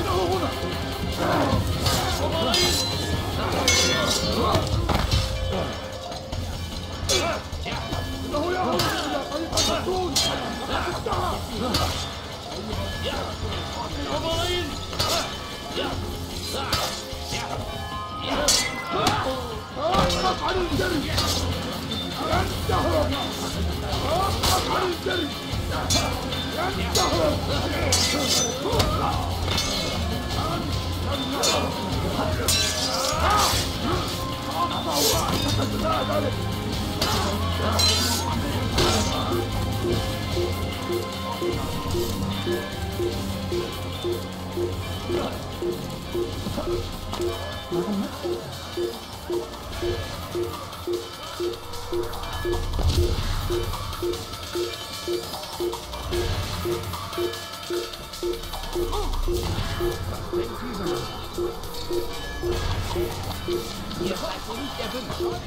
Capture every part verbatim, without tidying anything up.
Ihr seid wohl nicht erwünscht.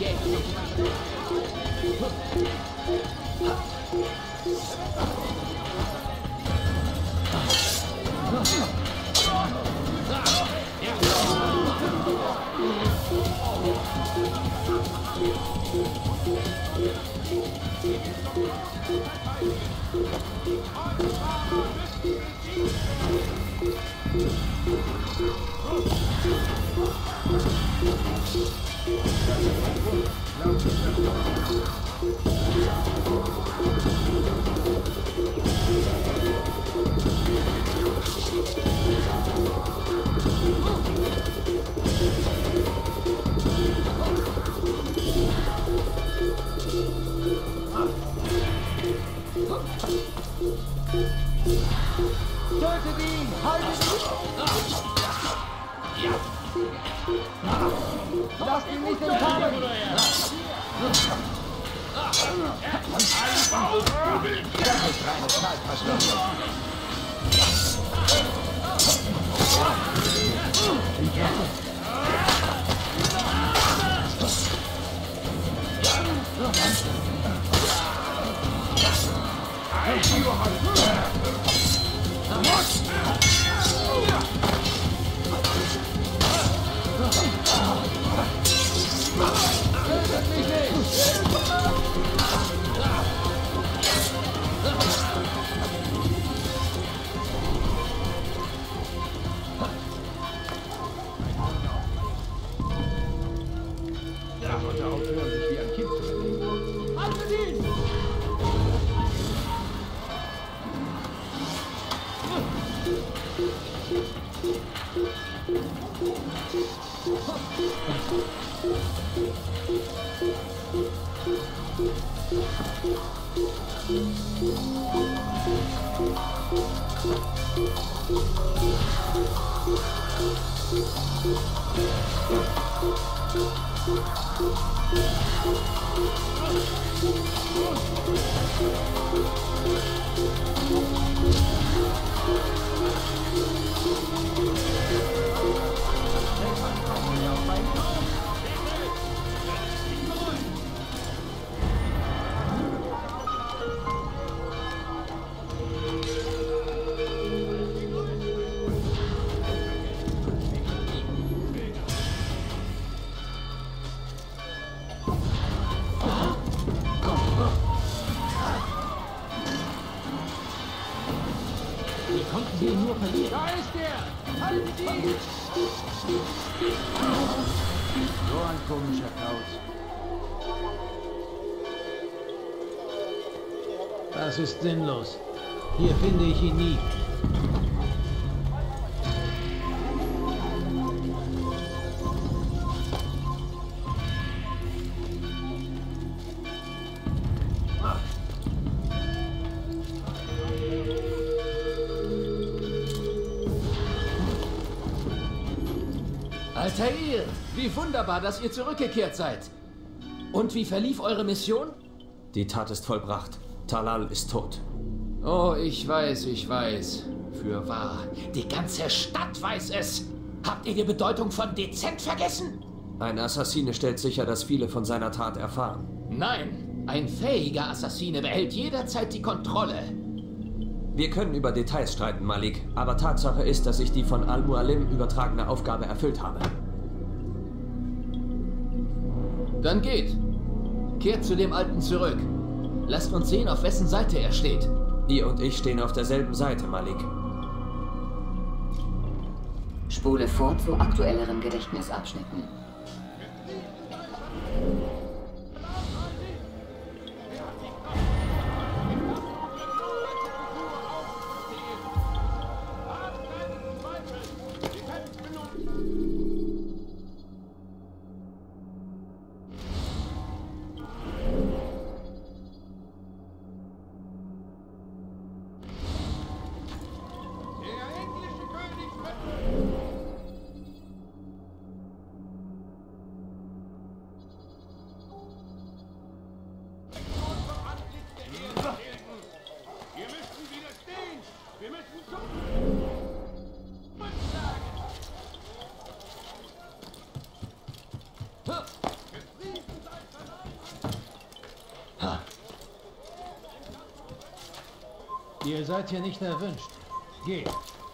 Tötet ihn! Haltet ihn! Lasst ihn nicht entkommen! Das ist reine Zeitverschwendung. Er sollte aufhören, sich wie ein Kind zu bewegen. Haltet ihn! Wie konnten wir ihn nur verlieren? Da ist er! Haltet ihn! So ein komischer Kauz. Das ist sinnlos. Hier finde ich ihn nie. Altair, wie wunderbar, dass ihr zurückgekehrt seid. Und wie verlief eure Mission? Die Tat ist vollbracht. Talal ist tot. Oh, ich weiß, ich weiß. Fürwahr, die ganze Stadt weiß es. Habt ihr die Bedeutung von dezent vergessen? Ein Assassine stellt sicher, dass viele von seiner Tat erfahren. Nein, ein fähiger Assassine behält jederzeit die Kontrolle. Wir können über Details streiten, Malik, aber Tatsache ist, dass ich die von Al-Mualim übertragene Aufgabe erfüllt habe. Dann geht. Kehrt zu dem Alten zurück. Lasst uns sehen, auf wessen Seite er steht. Ihr und ich stehen auf derselben Seite, Malik. Spule vor zu aktuelleren Gedächtnisabschnitten. Ihr seid hier nicht erwünscht. Geht.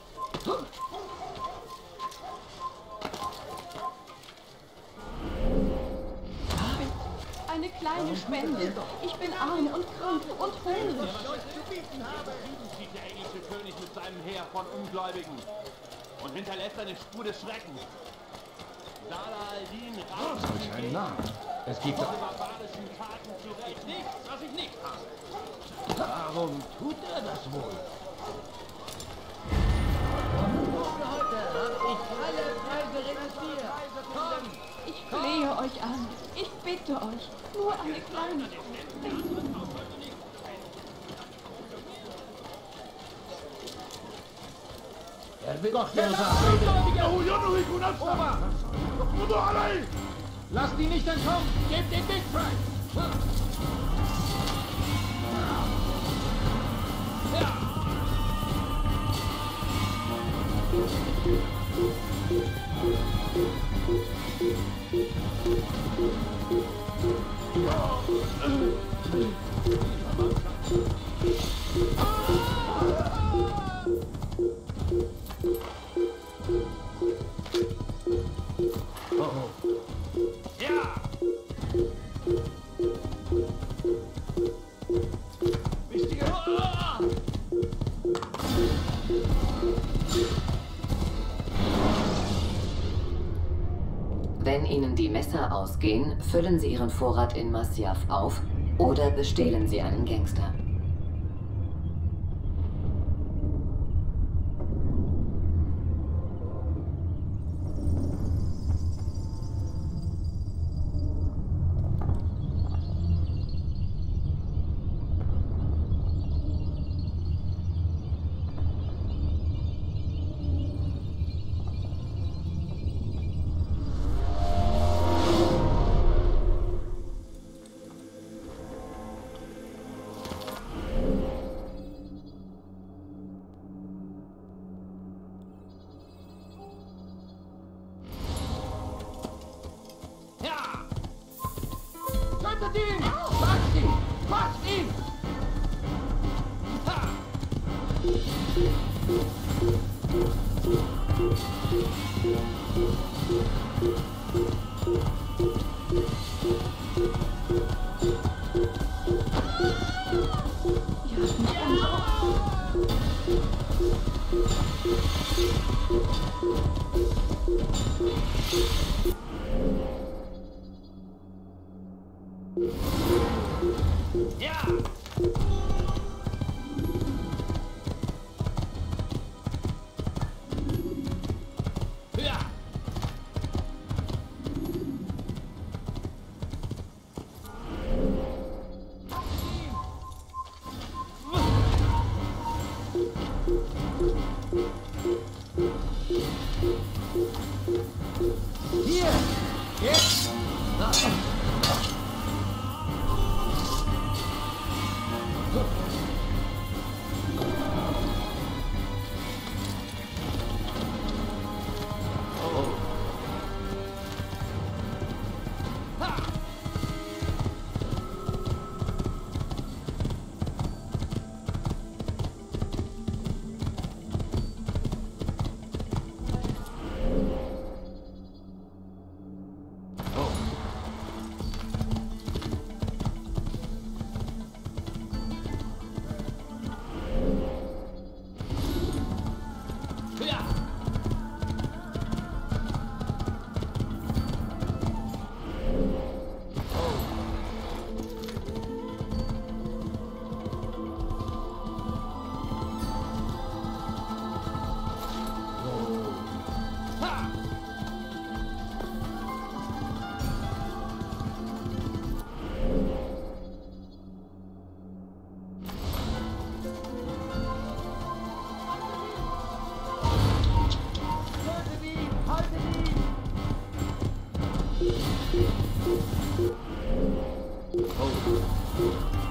Eine kleine Spende. Ich bin arm und krank und hungrig. Zieht der englische König mit seinem Heer von Ungläubigen und hinterlässt eine Spur des Schreckens. Salah al-Din raubt Solch ein Narr. Es gibt doch... barbarischen Taten zurecht. Nichts, was ich nicht habe. Warum tut er das wohl? Ich flehe euch an. Ich bitte euch. Nur eine kleine. Er will doch der Sache. Lasst ihn nicht entkommen! Gebt den Big Frank! Wenn Ihnen die Messer ausgehen, füllen Sie Ihren Vorrat in Masyaf auf oder bestehlen Sie einen Gangster. Tötet ihn! Fasst ihn! Fasst ihn! Ha! Ihr habt mich umgebracht. Ja! Ja! Hier! Jetzt!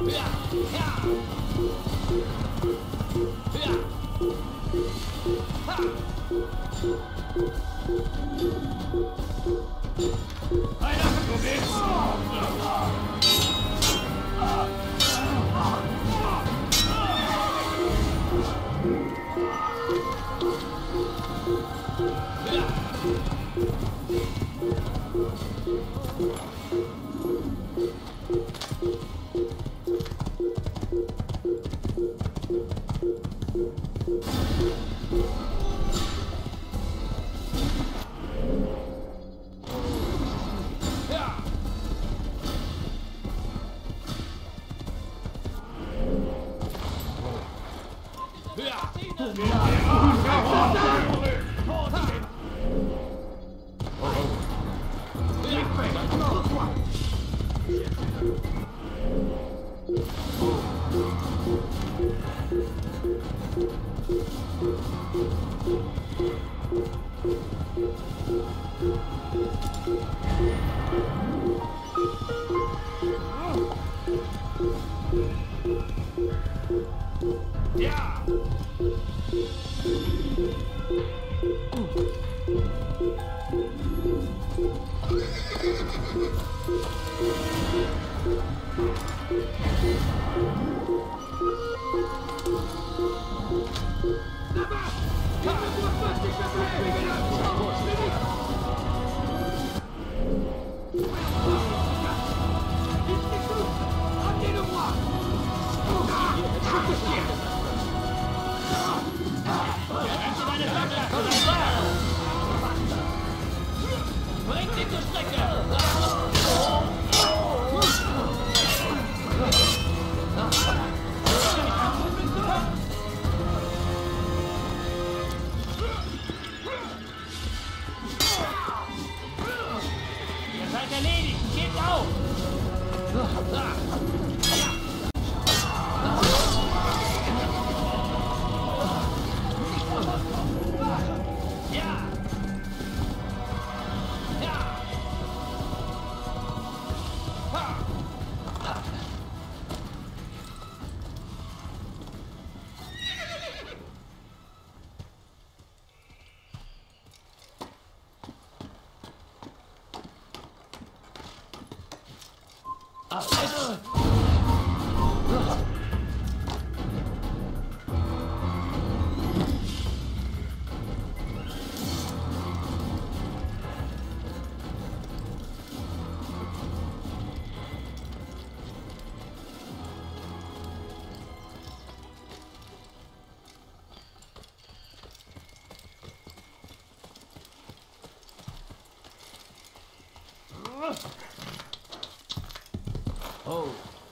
Oh.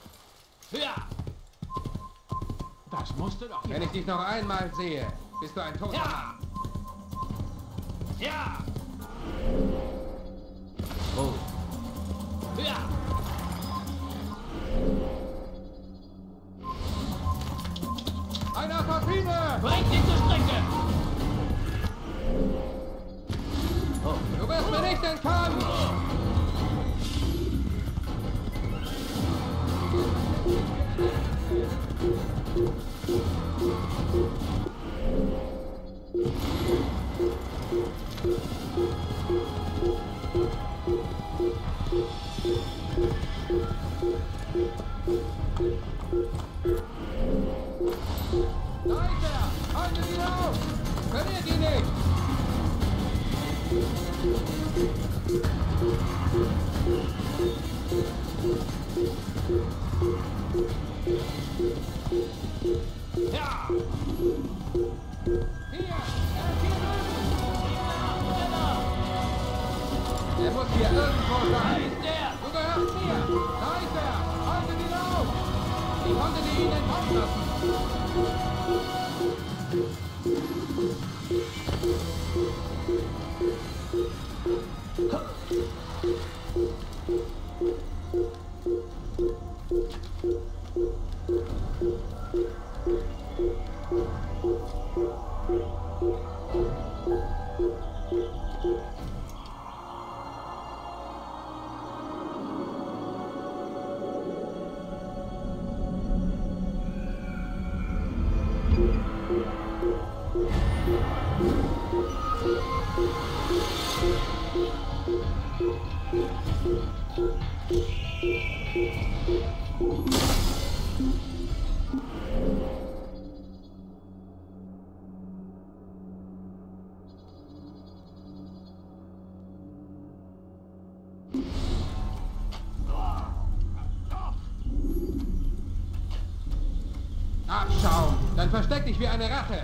Ja! Das musst du doch. Wenn ich dich noch einmal sehe, bist du ein toter Ja! Mann. Ja! Oh. Ja! Eine Assassine! Bringt ihn zur Strecke! Du wirst mir nicht entkommen! Da ist er! Haltet ihn auf! Verliert ihn nicht! Ja! Hier! Er ist hier drüben! Er muss hier irgendwo sein! Ist der? Du gehörst mir! Da ist er! Haltet ihn auf! Ich konnte dir ihn entkommen lassen! Abschaum! Dann versteck dich wie eine Ratte!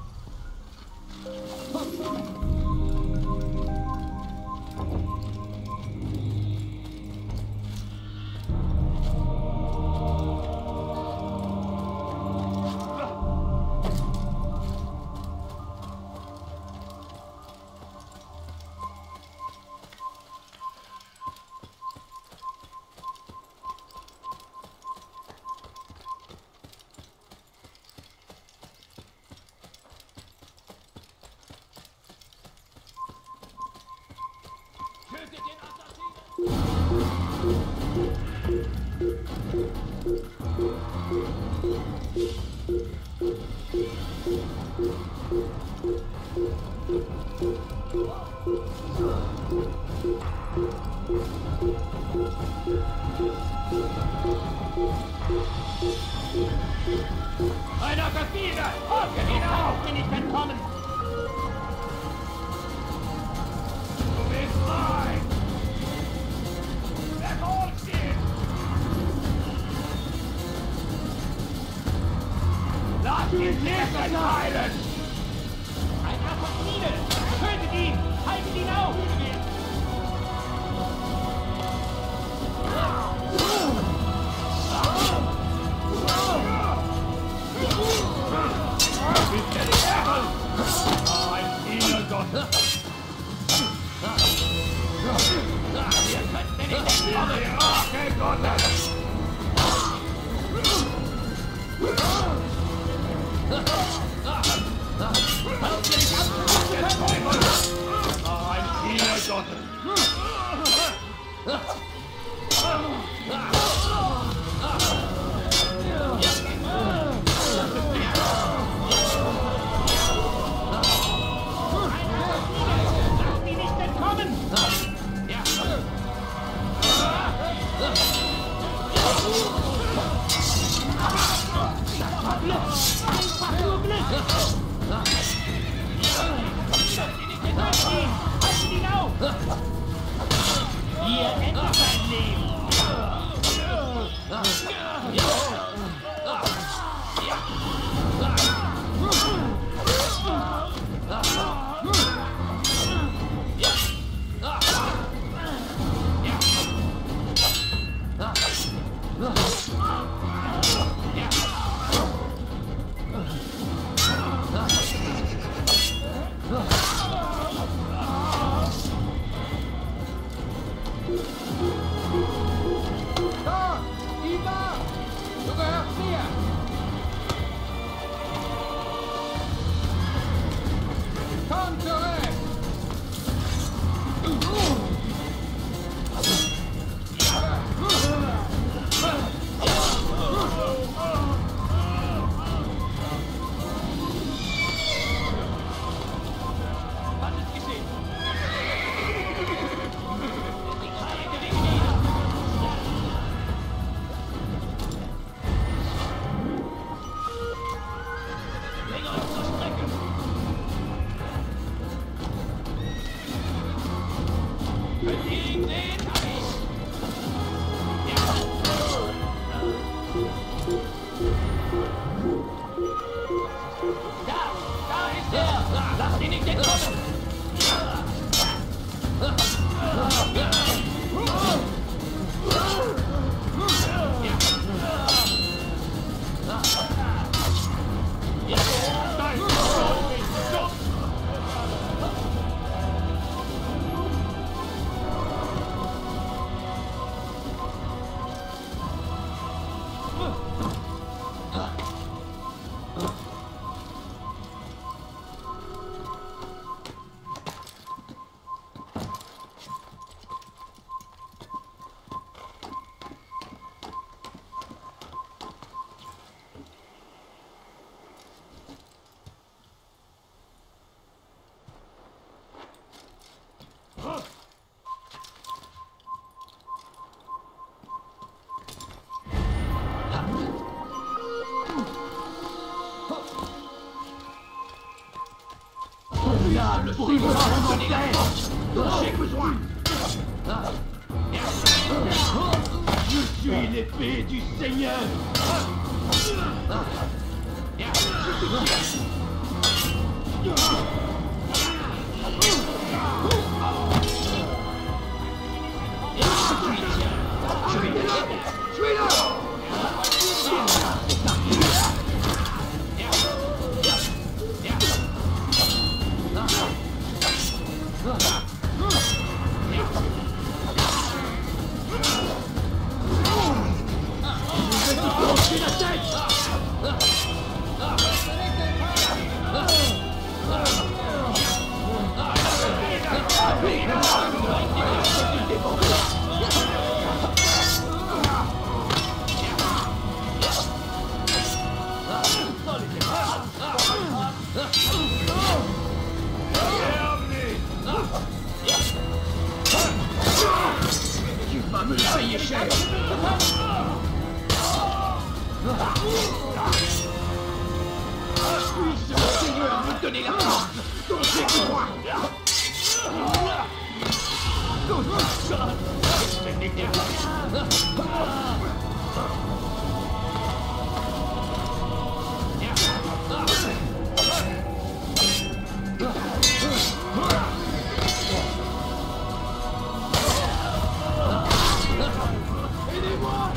Ein Assassine! Hocken ihn auf! Bin ich entkommen! Du bist frei! Verfolgt ihn! Lass ihn nicht entscheiden! Ein Assassine! Tötet ihn! Haltet ihn auf! Hier endet sein Leben. Da! Ida! J'ai besoin. Je suis l'épée du Seigneur. Je suis là. Je suis là. Tu vas me le payer cher. Puisse le Seigneur me donner la force. Donc écoute-moi. Aidez-moi.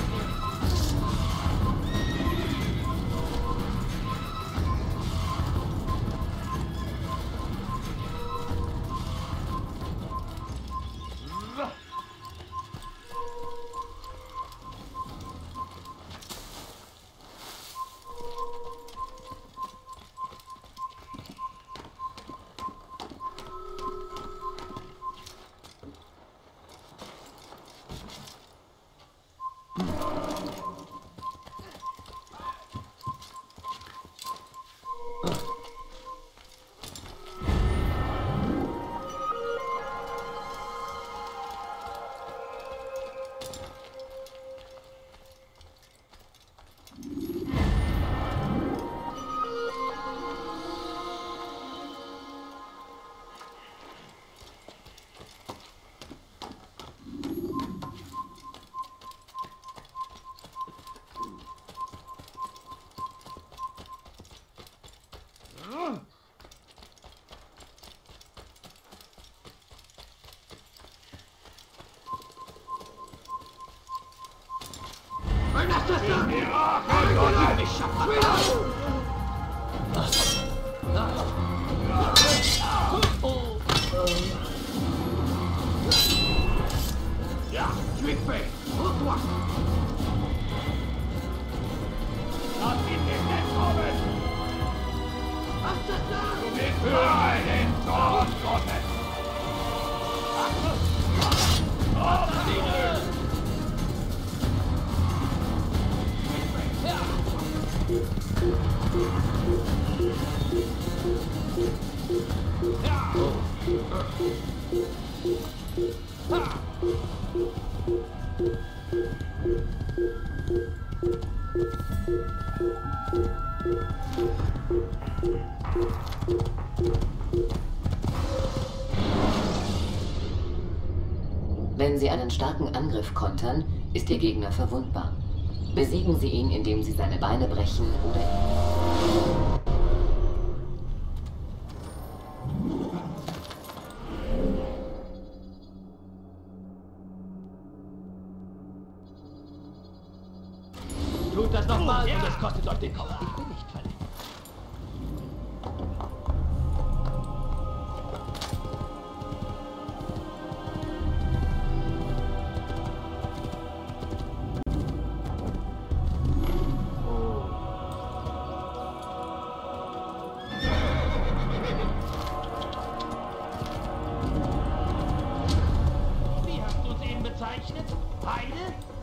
Un assassin! Alors il m'échappera pas! Tu es fait! Rends-toi! Assassin! Wenn Sie einen starken Angriff kontern, ist Ihr Gegner verwundbar. Besiegen Sie ihn, indem Sie seine Beine brechen oder... Tut das nochmal und es kostet euch den Kopf. Ich bin nicht verletzt. Wie hast du es eben bezeichnet? Heide?